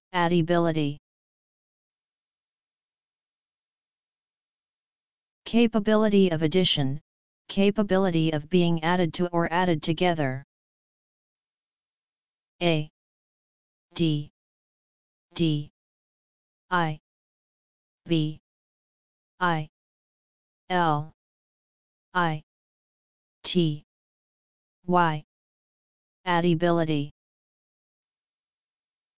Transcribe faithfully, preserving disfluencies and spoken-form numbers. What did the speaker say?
Addibility. Capability of addition, capability of being added to or added together. A D D I B I L I T Y. Addibility.